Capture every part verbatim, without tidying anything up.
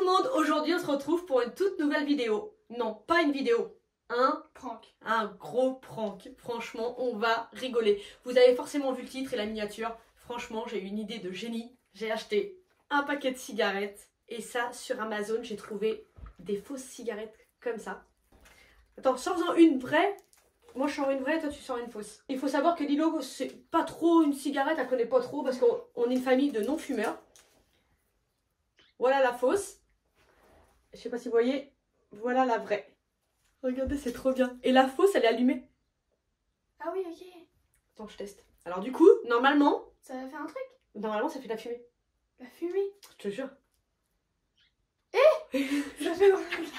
monde, aujourd'hui on se retrouve pour une toute nouvelle vidéo. Non, pas une vidéo, un prank. Un gros prank. Franchement, on va rigoler. Vous avez forcément vu le titre et la miniature. Franchement, j'ai eu une idée de génie. J'ai acheté un paquet de cigarettes et ça, sur Amazon, j'ai trouvé des fausses cigarettes comme ça. Attends, sors-en une vraie. Moi, je sors une vraie, toi, tu sors une fausse. Il faut savoir que Lilo, c'est pas trop une cigarette, elle connaît pas trop parce qu'on on est une famille de non-fumeurs. Voilà la fausse. Je sais pas si vous voyez. Voilà la vraie. Regardez, c'est trop bien. Et la fausse, elle est allumée. Ah oui, ok. Attends, je teste. Alors du coup, normalement... Ça va faire un truc? Normalement, ça fait de la fumée. La fumée? Je te jure. Eh ça fait...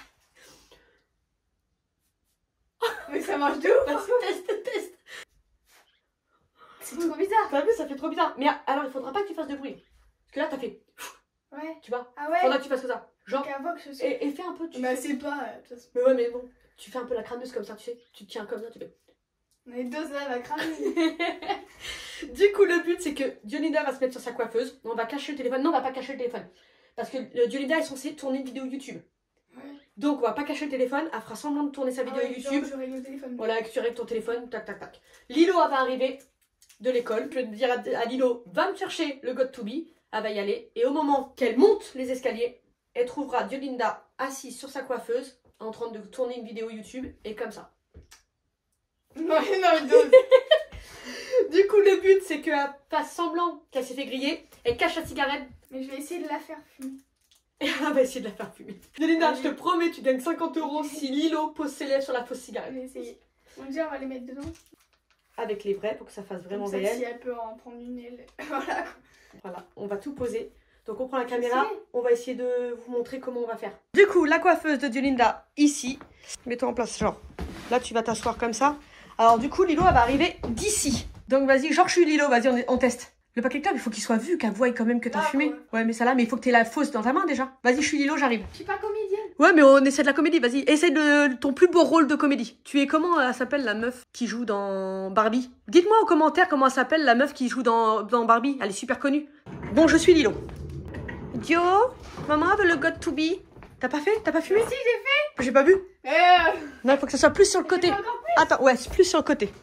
Mais ça marche de ouf. Vas-y, teste, teste. C'est trop bizarre. T'as vu, ça fait trop bizarre. Mais alors, il faudra pas que tu fasses de bruit. Parce que là, t'as fait... Ouais. Tu vois? Ah ouais. Faudra que tu fasses comme ça. Genre... Avant que je sois... Et, et fais un peu... Tu Mais fais... c'est pas... euh, de toute façon. Mais ouais, mais bon. Tu fais un peu la crâneuse comme ça, tu sais. Tu te tiens comme ça, tu fais... On est deux là, la crâne. Du coup, le but, c'est que Diolinda va se mettre sur sa coiffeuse. On va cacher le téléphone. Non, on va pas cacher le téléphone. Parce que euh, Diolinda est censée tourner une vidéo YouTube. Ouais. Donc, on va pas cacher le téléphone. Elle fera semblant de tourner sa vidéo Ah ouais, YouTube. genre, je règle le téléphone. Voilà, que tu règles ton téléphone. Tac, tac, tac. Lilo, elle va arriver de l'école. Je vais dire à, à Lilo, va me chercher le God to be. Elle va y aller. Et au moment qu'elle monte les escaliers, elle trouvera Diolinda assise sur sa coiffeuse en train de tourner une vidéo YouTube. Et comme ça. Non, non, non. Du coup, le but, c'est qu'elle fasse semblant qu'elle s'est fait griller. Elle cache la cigarette. Mais je vais essayer de la faire fumer. Et elle va essayer de la faire fumer. Diolinda, Allez. je te promets, tu gagnes cinquante euros si Lilo pose ses lèvres sur la fausse Je cigarette. vais essayer. On dit on va les mettre dedans. Avec les vrais pour que ça fasse vraiment Comme ça, réel. si elle peut en prendre une, elle... Voilà. Voilà, on va tout poser. Donc on prend la Je caméra, sais. on va essayer de vous montrer comment on va faire. Du coup, la coiffeuse de Diolinda, ici. Mets-toi en place, genre. Là, tu vas t'asseoir comme ça. Alors du coup, Lilo, elle va arriver d'ici. Donc vas-y, genre je suis Lilo, vas-y, on, on teste. Le paquet club, il faut qu'il soit vu, qu'elle voie quand même que t'as Là, fumé. ouais. Ouais, mais ça là, mais il faut que t'aies la fausse dans ta main déjà. Vas-y, je suis Lilo, j'arrive. Je suis pas comédienne. Ouais, mais on essaie de la comédie, vas-y. Essaye de ton plus beau rôle de comédie. Tu es comment elle s'appelle la meuf qui joue dans Barbie? Dites-moi en commentaire comment elle s'appelle la meuf qui joue dans, dans Barbie. Elle est super connue. Bon, je suis Lilo. Dio, maman veut le God to be. T'as pas fait? T'as pas fumé? Si, j'ai fait. J'ai pas vu. Euh... Non, il faut que ça soit plus sur le côté. J'ai pas encore fait. Attends, ouais, c'est plus sur le côté.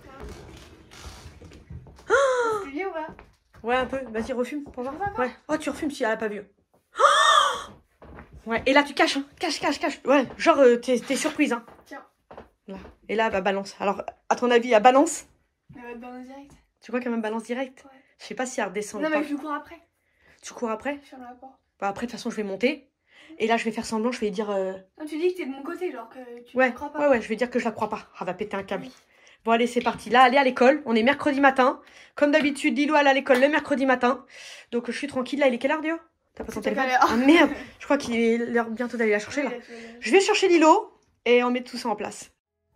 C'est bien ou pas? Ouais, un peu. Vas-y, refume pour voir. On va voir. Ouais. Oh, tu refumes si elle a pas vu. Oh ouais, et là, tu caches, hein. Cache, cache, cache. Ouais, genre, euh, t'es t'es surprise, hein. Tiens. Là. Et là, bah, balance. Alors, à ton avis, elle balance? Elle va te balancer direct. Tu crois qu'elle me balance direct? Ouais. Je sais pas si elle redescend Non, ou pas. mais je cours après. Tu cours après? Je ferme la porte. Bah, après, de toute façon, je vais monter. Et là, je vais faire semblant, je vais dire... euh, Non, tu dis que t'es de mon côté, genre que tu Ouais, ne crois pas. ouais, ouais, je vais dire que je la crois pas. Elle va péter un câble. Bon, allez, c'est parti. Là, elle est à l'école. On est mercredi matin. Comme d'habitude, Lilo, elle est à l'école le mercredi matin. Donc, je suis tranquille. Là, il est quelle heure, Dio? T'as pas ton C'était téléphone? pas l'heure. Ah, merde. Je crois qu'il est l'heure bientôt d'aller la chercher, là. Ouais, ouais. Je vais chercher Lilo et on met tout ça en place.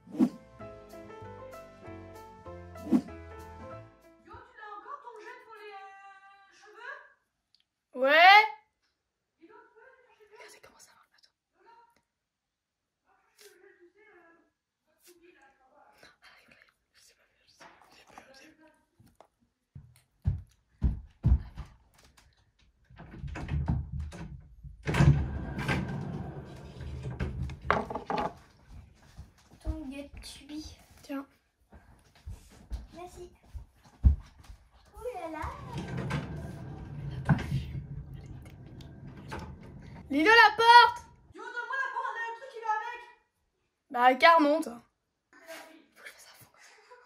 Ouais. Regardez comment ça va, attends. Ton get tubi. Tiens. Merci. Ouh là là. Lilo, la porte. Yo, donne-moi la porte, il y a un truc qui va avec. Bah, car monte. Faut que je fasse à fond.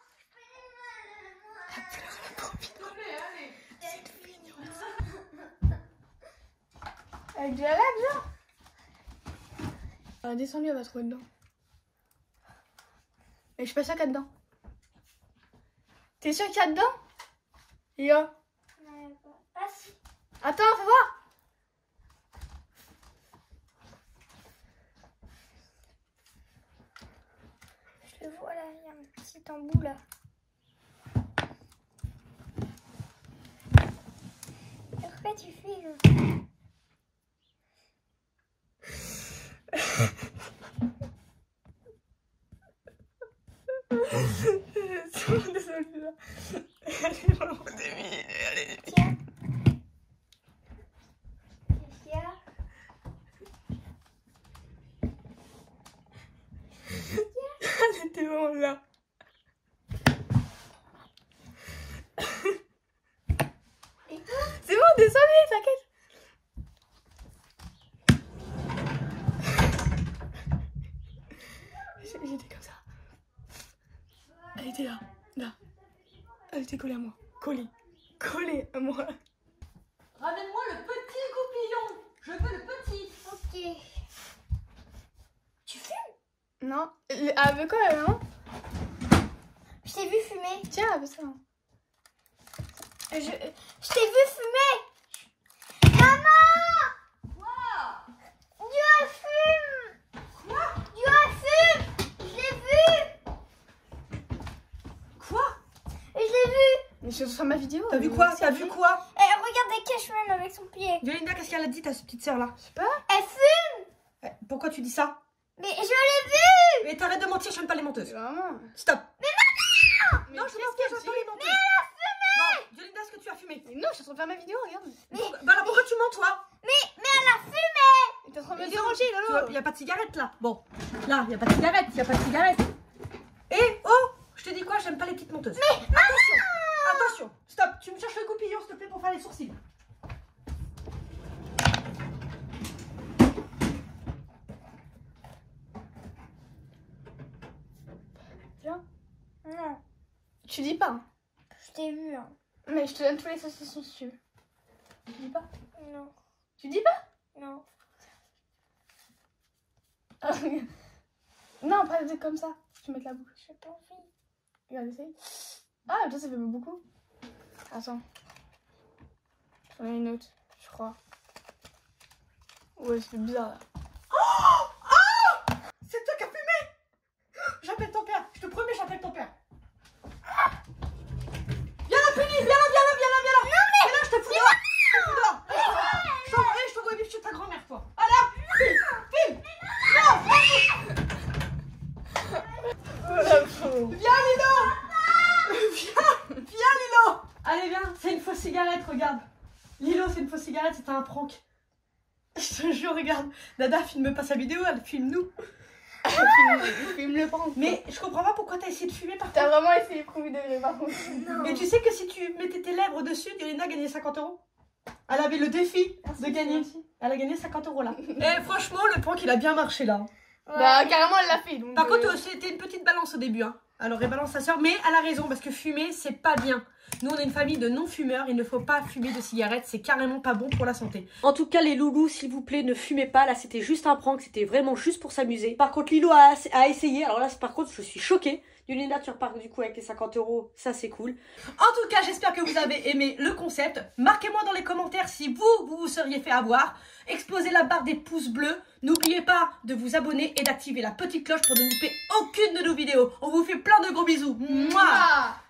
Elle pleure, elle a trop envie. C'est mignon. Avec de la lave, genre. Elle a descendu, elle va trouver dedans. Mais je suis pas sûre qu'il y a dedans. T'es sûr qu'il y a dedans? Lilo. Ah si. Attends, fais voir. Je le vois là, il y a un petit embout là. Pourquoi tu fais le... Tiens. Qu'est-ce qu'il y a? était vraiment là. C'est bon, descendez, t'inquiète. J'étais comme ça. Elle était là, là. Elle était collée à moi. Collée. Collée à moi. Ramène-moi le petit goupillon. Je veux le petit. Ok. Tu fumes? Non. Avec quoi, la maman? Je t'ai vu fumer. Tiens, avec ça. Je, je t'ai vu fumer. Maman! Quoi? Dieu fume! Quoi? Dieu fume! Je l'ai vu! Quoi? Je l'ai vu! Mais je sur ma vidéo. T'as vu quoi? T'as vu quoi? Eh, regarde, elle cache même avec son pied. Yolinda, qu'est-ce qu'elle a dit, ta petite sœur là? Je sais pas. Elle fume! Eh, Pourquoi tu dis ça? Mais je l'ai vu! Mais t'arrêtes de mentir, j'aime pas les menteuses. Vraiment. Stop. Mais Non, je qu'est-ce m'en fous, qu'elle j'aime dit? pas les menteuses. Mais elle a fumé! Bon, Yolinda, est-ce que tu as fumé? Mais non, je suis en train de faire ma vidéo, regarde. Pourquoi- Bah alors pourquoi tu mens, toi? Mais, mais elle a fumé! T'es en train de me Mais déranger, Tu vois, Lolo. y a pas de cigarette là. Bon, là, y a pas de cigarette, y a pas de cigarette. Eh, oh, je te dis quoi? J'aime pas les petites menteuses. Mais attention, attention, stop. Tu me cherches le goupillon, s'il te plaît, pour faire les sourcils. Tiens. Non, Tu dis pas. Hein. je t'ai vu. Hein. Mais je te donne tous les saucissons si tu veux. Tu dis pas. Non, Tu dis pas. non. Non, pas des comme ça. Tu mets la bouche. J'ai pas envie. Regarde, essaye. Ah, toi, ça fait beaucoup. Attends. J'en ai une autre, je crois. Ouais, c'est bizarre là. C'est toi qui as fumé. J'appelle ton père, je te promets, j'appelle ton père. Viens là, Penny, viens là, viens là, viens là, viens là. Non mais viens là, je te fous dehors. Je te fous dehors. Je t'en- eh, je t'envoie vivre chez ta grand-mère, toi. Allez, file, file. Oh la pauvre. Viens, Lilo. Viens, viens, Lilo. Allez, viens, c'est une fausse cigarette, regarde. Lilo, c'est une fausse cigarette, c'était un prank. Je te jure, regarde. Dada filme pas sa vidéo, elle filme nous. Filme le prendre. Mais je comprends pas pourquoi t'as essayé de fumer par T'as contre. vraiment essayé de premier degré par contre. Et tu sais que si tu mettais tes lèvres dessus, Yolinda gagnait cinquante euros. Elle avait le défi de gagner. Elle a gagné cinquante euros là. Et franchement, le prank il a bien marché là. Bah, carrément, elle l'a fait. Donc, Par euh, contre, c'était une petite balance au début. Hein. Alors, elle balance sa soeur, mais elle a raison parce que fumer, c'est pas bien. Nous, on est une famille de non-fumeurs. Il ne faut pas fumer de cigarettes. C'est carrément pas bon pour la santé. En tout cas, les loulous, s'il vous plaît, ne fumez pas. Là, c'était juste un prank. C'était vraiment juste pour s'amuser. Par contre, Lilo a, a essayé. Alors là, par contre, je suis choquée. Yolinda, tu repars du coup avec les cinquante euros. Ça, c'est cool. En tout cas, j'espère que vous avez aimé le concept. Marquez-moi dans les commentaires si vous, vous vous seriez fait avoir. Explosez la barre des pouces bleus. N'oubliez pas de vous abonner et d'activer la petite cloche pour ne louper aucune de nos vidéos. On vous fait plein de gros bisous. Mouah. Mouah.